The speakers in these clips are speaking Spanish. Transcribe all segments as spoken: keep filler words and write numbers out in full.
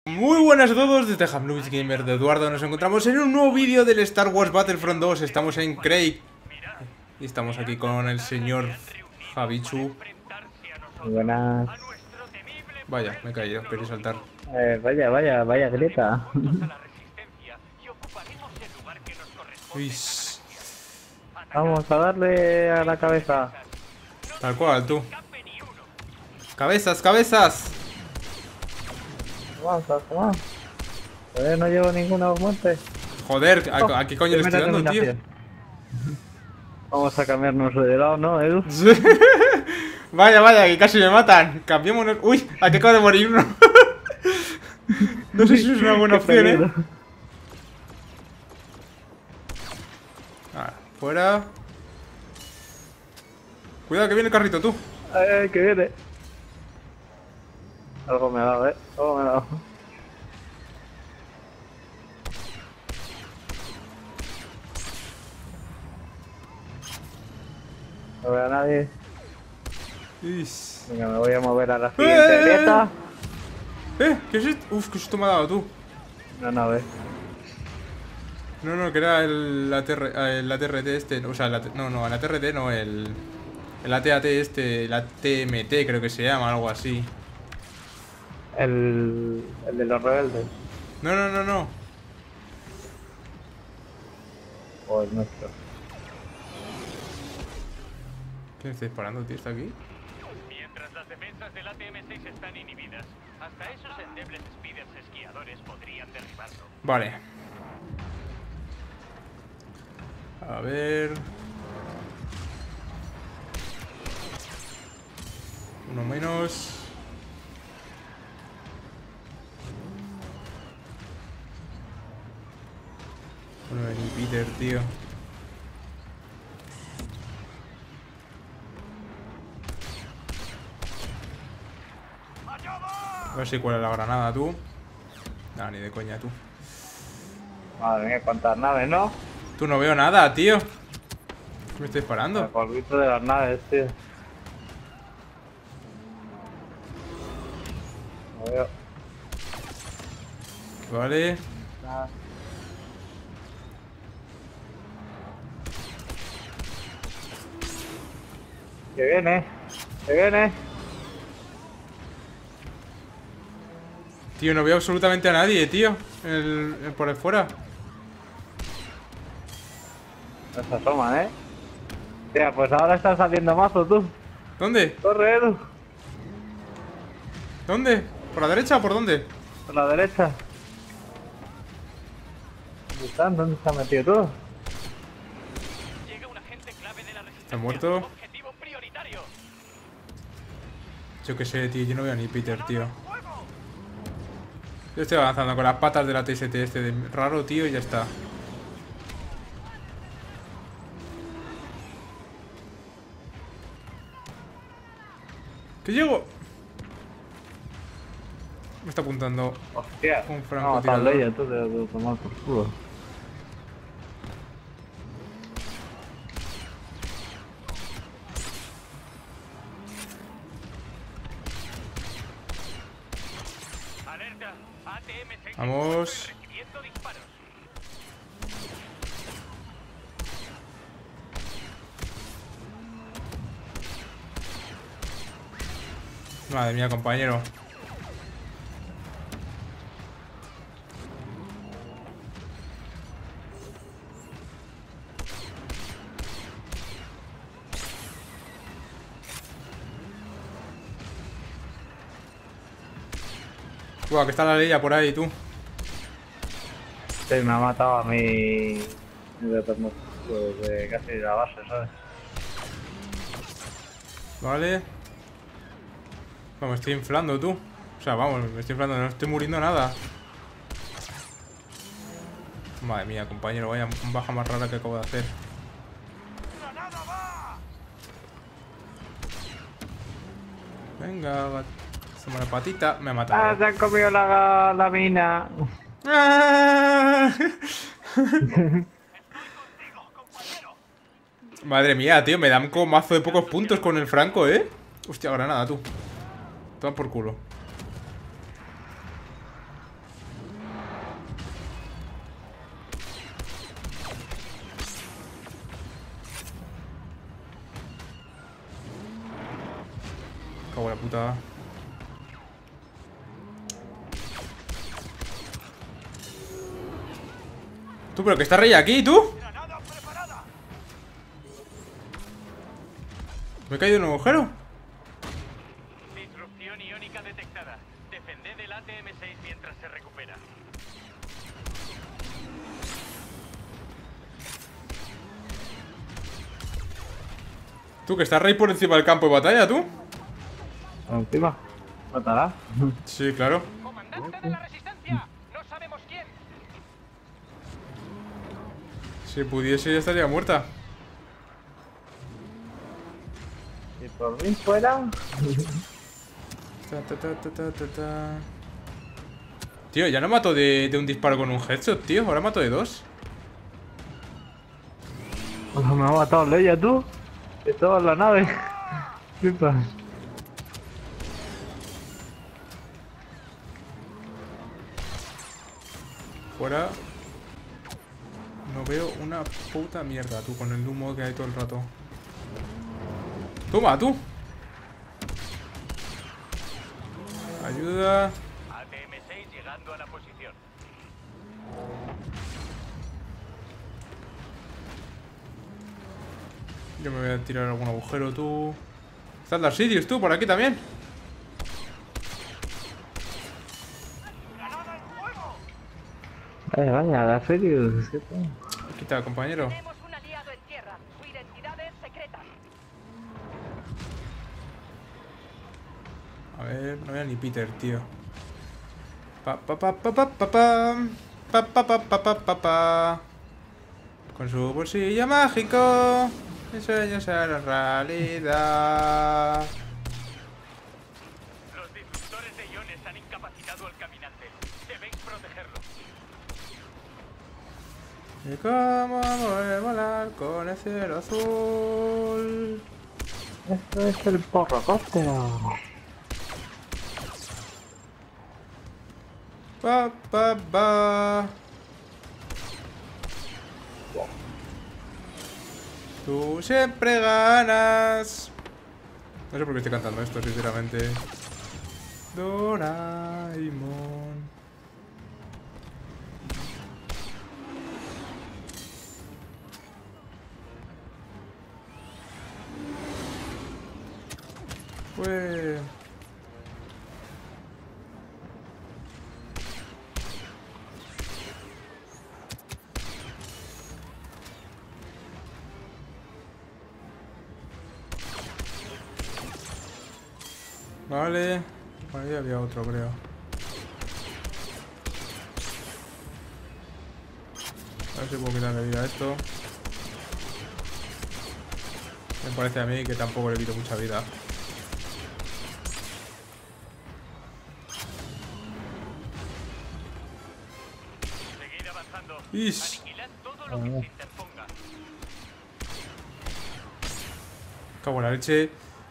Muy buenas a todos, desde Hamlubis Gamer de Eduardo. Nos encontramos en un nuevo vídeo del Star Wars Battlefront dos. Estamos en Craig y estamos aquí con el señor Javichu. Buenas. Vaya, me he caído, quería saltar. Eh, vaya, vaya, vaya grieta. Uy, Vamos a darle a la cabeza. tal cual, tú. ¡Cabezas, cabezas! Vamos, vamos. Joder, no llevo ninguna muerte. Joder, ¿a, Oh, ¿a qué coño le estoy dando, tío? Vamos a cambiarnos de lado, ¿no, Edu? Vaya, vaya, que casi me matan. Cambiémonos. Uy, ¿a qué acabo de morir uno? No sé si es una buena opción, eh. Ah, fuera. Cuidado que viene el carrito, tú. Ay, que viene. Algo me ha dado, eh. Algo me ha dado. No veo a nadie. Is. Venga, me voy a mover a la siguiente grieta. ¿Eh? ¿Qué es esto? Uf, qué susto me ha dado, tú. Una nave. No, no, que era el, la TR, el A T R T este. O sea, el A T, no, no, el A T R T no, el... El A T A T este, el A T M T creo que se llama, algo así. El, el de los rebeldes. No, no, no, no. O el nuestro. ¿Quién está disparando, tío? ¿Está aquí? Mientras las defensas del A T M seis están inhibidas, hasta esos endebles speeders esquiadores podrían derribarlo. Vale. A ver... Uno menos... Uno de ni Peter, tío. A ver si cuela la granada, tú. Nah, ni de coña, tú. Madre mía, cuántas naves, ¿no? Tú, no veo nada, tío. ¿Qué me estoy El disparando? polvito de las naves, tío. No veo Vale. nada. Que viene, que viene. Tío, no veo absolutamente a nadie, tío. El, el por ahí fuera. No se asoman, ¿eh? Tía, pues ahora está saliendo mazo, tú. ¿Dónde? Corre, Edu. ¿Dónde? ¿Por la derecha o por dónde? Por la derecha. ¿Dónde están? ¿Dónde se ha metido tú? Llega un agente clave de la resistencia. ¿Está muerto? Objetivo prioritario. Yo qué sé, tío. Yo no veo ni Peter, tío. Yo estoy avanzando con las patas de la T S T este de raro, tío, y ya está. ¡Que llego! Me está apuntando Hostia. un No, francotirador. tal ella, tú te lo tomas por culo. Alerta. A T M seis Vamos. recibiendo disparos. Madre mía, compañero. Buah, que está la leya por ahí, tú. Sí, me ha matado a mi... de, de casi de la base, ¿sabes? Vale. Vamos, me estoy inflando, tú. O sea, vamos, me estoy inflando, no estoy muriendo nada. Madre mía, compañero, vaya baja más rara que acabo de hacer. Venga, toma la patita. Me ha ¡Ah, matado. se han comido la, la mina! ¡Ah! Madre mía, tío, me dan como mazo de pocos puntos con el Franco, ¿eh? Hostia, granada, tú. Toma por culo. Cago en la puta. Tú, pero que está Rey aquí, ¿tú? ¿Me he caído en un agujero? Disrupción iónica detectada. Defended el A T M seis mientras se recupera. Tú, que está Rey por encima del campo de batalla, ¿tú? Encima. ¿Matará? Sí, claro. ¡Comandante de la resistencia! ¡No sabemos quién! Si pudiese ya estaría muerta. Si por mí fuera. Ta, ta, ta, ta, ta, ta, ta. Tío, ya no mato de, de un disparo con un headshot, tío. Ahora mato de dos. O sea, me ha matado Leia, tú. Estaba en la nave. Flipas. Fuera. No veo una puta mierda, tú, con el humo que hay todo el rato. Toma, tú. Ayuda. A T M seis llegando a la posición. Yo me voy a tirar algún agujero, tú. Está el Darth Sidious, tú, por aquí también. Vaya, vaya, la Ferius. ¿Qué tal? Quita, compañero. Tenemos un aliado en tierra. Su identidad es secreta. A ver, no veo ni Peter, tío. Pa pa pa pa pa pa pa pa pa pa pa pa pa pa. Con su bolsillo mágico, el sueño será realidad. Los disruptores de iones han incapacitado al caminante. Debéis protegerlo. Y cómo poder volar con el cielo azul. Esto es el porrocóptero. Pa pa pa. Tú siempre ganas. No sé por qué estoy cantando esto, sinceramente. Doraemon. Pues... Vale. Por ahí había otro, creo. A ver si puedo quitarle vida a esto. Me parece a mí que tampoco le quito mucha vida. Seguid avanzando. Ish. Aniquilad todo lo que se interponga. Cago en la leche.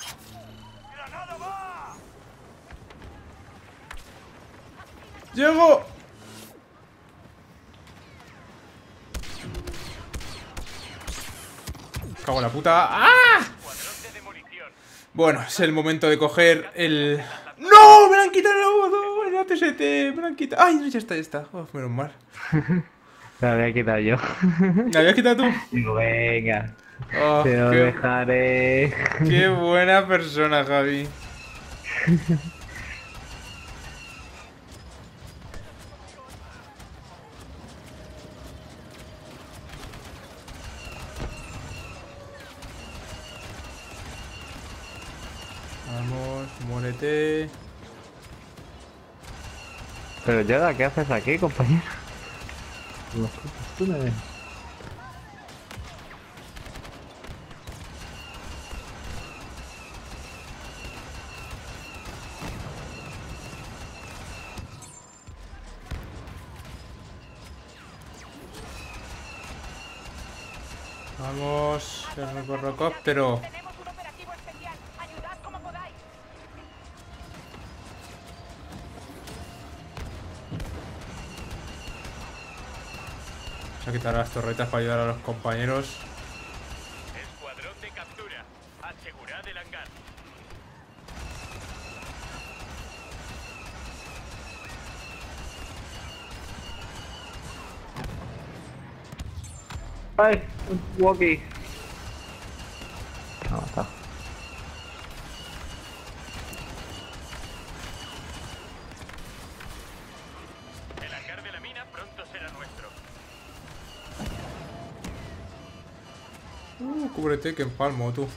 ¡Llego! Cago en la puta. ¡Ah! Escuadrón de demolición. Bueno, es el momento de coger el... ¡No! ¡Me lo han quitado el agudo! El A T S T. Me lo han quitado. ¡Ay! No, ya está, ya está. Oh, menos mal. Me la había quitado yo. ¿Me habías quitado tú? Digo, venga. Oh, Te lo qué, dejaré. qué buena persona, Javi. Vamos, muérete. Pero Yoda, ¿qué haces aquí, compañero? Los putos túneles. Vamos, el porrocóptero. Tenemos un operativo especial. Ayudad como podáis. Vamos a quitar las torretas para ayudar a los compañeros. Escuadrón de captura. Asegurad el hangar. ¡Ay! Un walkie. No, está. El hangar de la mina pronto será nuestro. Uh, cúbrete que empalmo, tú.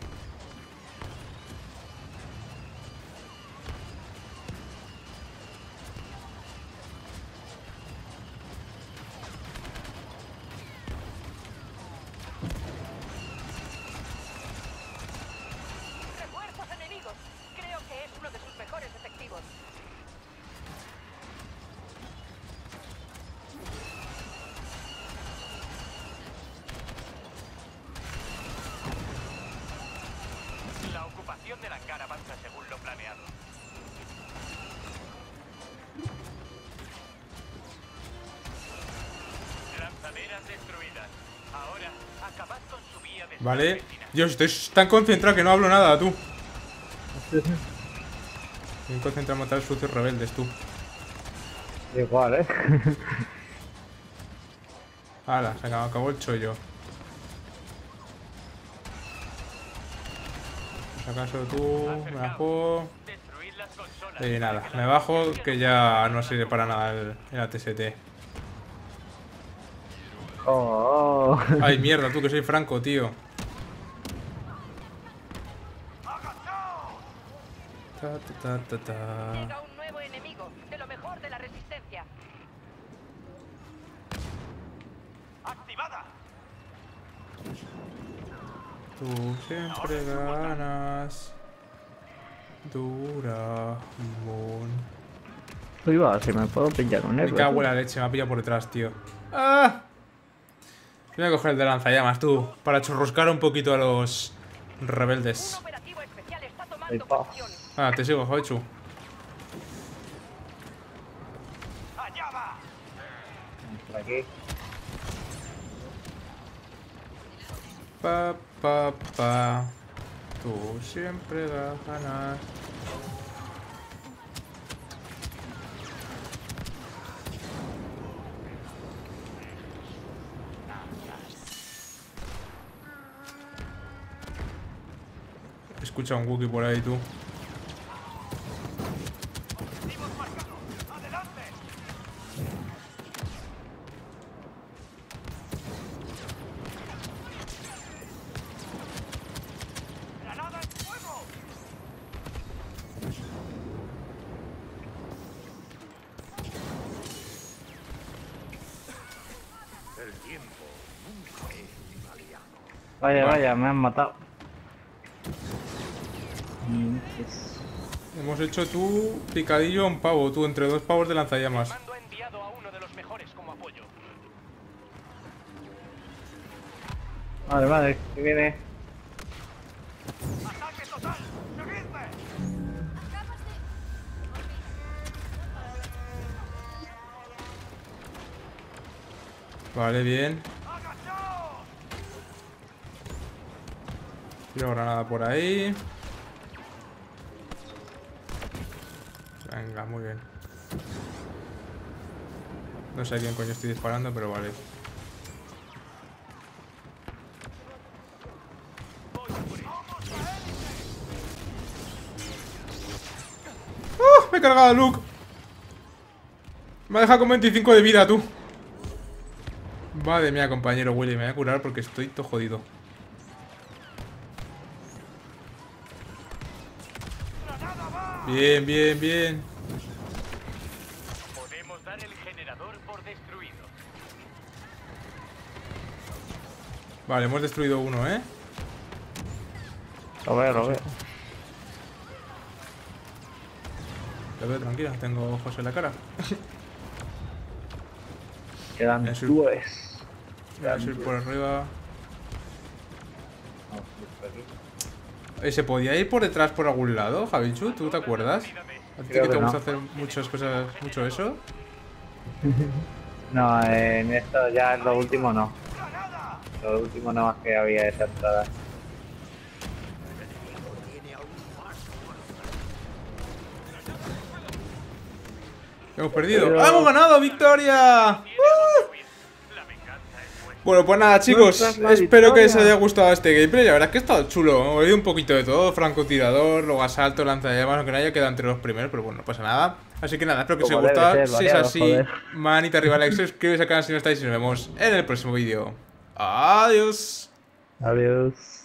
Refuerzos enemigos. Creo que es uno de sus mejores efectivos. La ocupación del hangar avanza según lo planeado. Lanzaderas destruidas. Ahora, acabad con su vía de Vale. escape final. Yo estoy tan concentrado que no hablo nada, tú. Estoy concentrado en matar sucios rebeldes, tú. Igual, ¿eh? Hala, se acabó, acabó el chollo. Si acaso tú, me bajo. Destruid las consolas. Y nada, me bajo que ya no sirve para nada el, el A T S T. Oh, oh. Ay, mierda, tú que soy Franco, tío. Ta, ta, ta, ta, Llega ta. un nuevo enemigo, de lo mejor de la resistencia. ¡Activada! Tú siempre ganas. Dura. Uy, va, si me puedo pillar un Me héroe. cago en la leche, me ha pillado por detrás, tío. ¡Ah! Voy a coger el de lanzallamas, tú. Para churruscar un poquito a los Un rebeldes. operativo especial está Ahí tomando va. posición. Ah, te sigo, Joichu. ¡Allá va! Por aquí. Pa, pa, pa. Tú siempre ganas. Escucha un Wookiee por ahí, tú. Vaya, Vale. vaya, me han matado. Mm, es- Hemos hecho tú picadillo a un pavo, tú, entre dos pavos de lanzallamas. Mando ha enviado a uno de los mejores como apoyo. Vale, vale, que viene. ¡Ataque total! ¡Seguidme! Vale, bien. ¡Agachaos! Tiro granada por ahí. Venga, muy bien. No sé a quién coño estoy disparando, pero vale. ¡Uh! Me he cargado a Luke. Me ha dejado con veinticinco de vida, tú. Madre mía, compañero Willy, me voy a curar porque estoy todo jodido. Bien, bien, bien. Podemos dar el generador por destruido. Vale, hemos destruido uno, ¿eh? Lo veo, lo veo. Lo veo tranquila, tengo ojos en la cara. Quedan Eso. dos. Voy a subir por arriba. Vamos a ir por aquí. Eh, ¿Se podía ir por detrás por algún lado, Javichu? ¿Tú te acuerdas? ¿A ti Creo que te que no. gusta hacer muchas cosas, mucho eso? No, en esto ya en lo último no. Lo último no más que había esa entrada. Hemos perdido. Pero- ¡Ah, hemos ganado! ¡Victoria! La venganza Bueno, pues nada, chicos, Nuestra la espero que os victoria. haya gustado este gameplay. La verdad es que ha estado chulo. He oído un poquito de todo: francotirador, luego asalto, lanzallamas, aunque no haya quedado entre los primeros, pero bueno, no pasa nada. Así que nada, espero que os haya Como debe gustado. ser, Si es variado, así, joder. manita arriba, like, suscribiros al canal si no estáis y nos vemos en el próximo vídeo. Adiós. Adiós.